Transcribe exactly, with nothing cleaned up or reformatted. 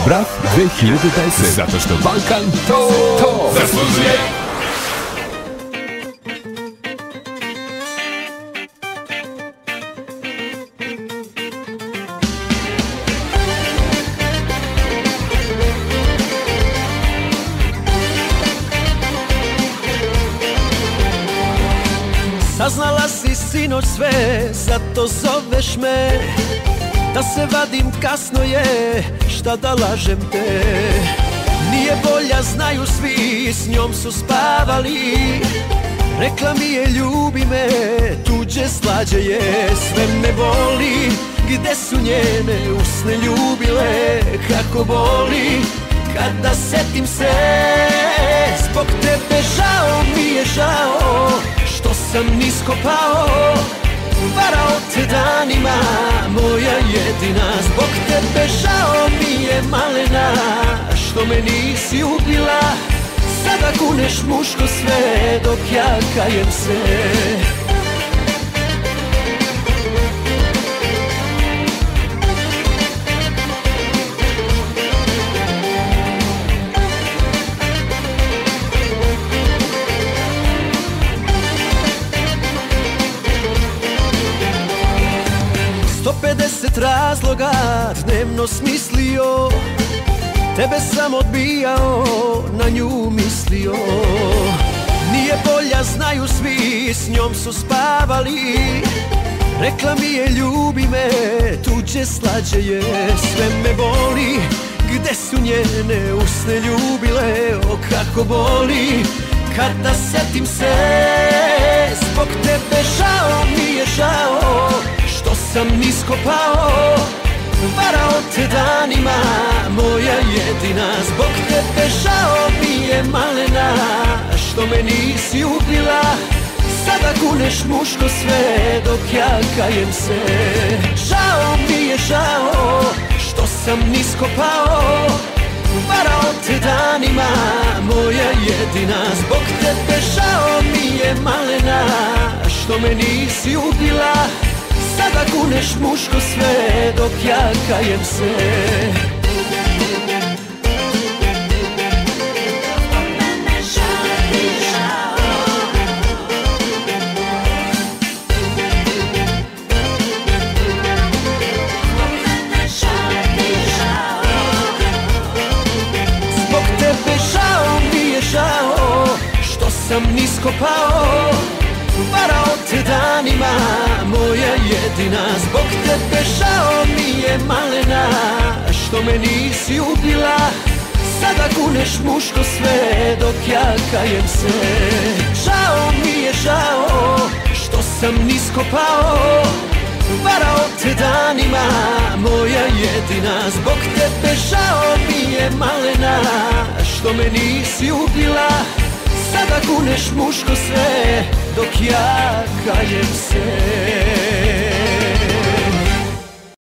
brak dve hiljade deset. Zato što Balkan to, to zaslužuje. Saznala si sinoć sve, zato zoveš me. Da se vadim kasno je, šta da lažem te. Nije volja, znaju svi, s njom su spavali. Rekla mi je ljubi me, tuđe slađe je. Sve me boli, gde su njene usne ljubile. Kako boli, kada setim se. Zbog tebe žao mi je žao, što sam nisko pao. Varao te danima, moja jedina. Zbog tebe žao mi je malena, što me nisi ubila. Sada kuneš muško sve, dok ja kajem se. sto pedeset razloga dnevno smislio, tebe sam odbijao, na nju mislio. Nije bolja, znaju svi, s njom su spavali. Rekla mi je ljubi me, tuđe slađe je. Sve me boli, gde su njene usne ljubile. O kako boli, kada setim se. Zbog tebe žao mi je žao, što sam nisko pao. Varao te danima, moja jedina. Zbog tebe žao mi je malena, što me nisi ubila. Sada kuneš muško sve, dok ja kajem se. Žao mi je žao, što sam nisko pao. Varao te danima, moja jedina. Zbog tebe žao mi je malena, što me nisi ubila. Sada kuneš muško sve, dok ja kajem se. Zbog tebe žao mi je žao, što sam nisko pao. Varao te danima, moja jedina. Zbog tebe žao mi je malena, što me nisi ubila. Sada kuneš muško sve, dok ja kajem se. Žao mi je žao, što sam nisko pao. Varao te danima, moja jedina. Zbog tebe žao mi je malena, što me nisi ubila. Sada kuneš muško sve, dok ja kajem se.